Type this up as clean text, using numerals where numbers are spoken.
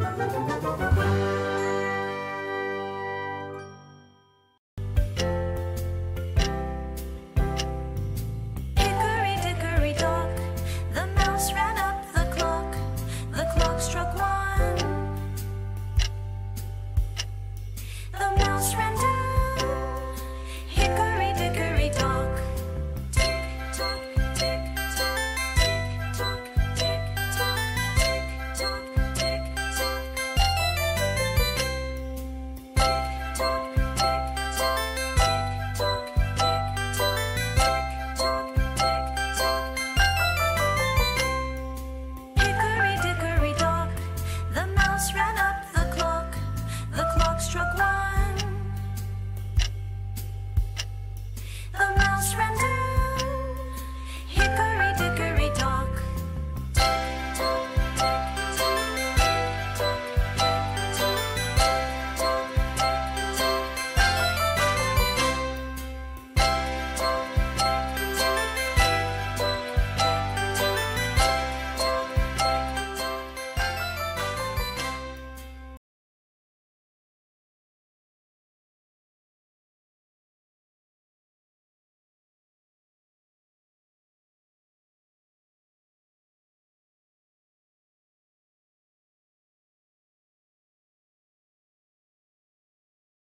Hickory dickory dock, the mouse ran up the clock. The clock struck one. The mouse ran down. Hickory dickory dock. Tick tock, tick tock, tick tock, tick tock, tick tock, tick tock. Tick tock, tick tock, tick tock, tick tock, tick tock, tick tock. Hickory dickory dock, the mouse ran up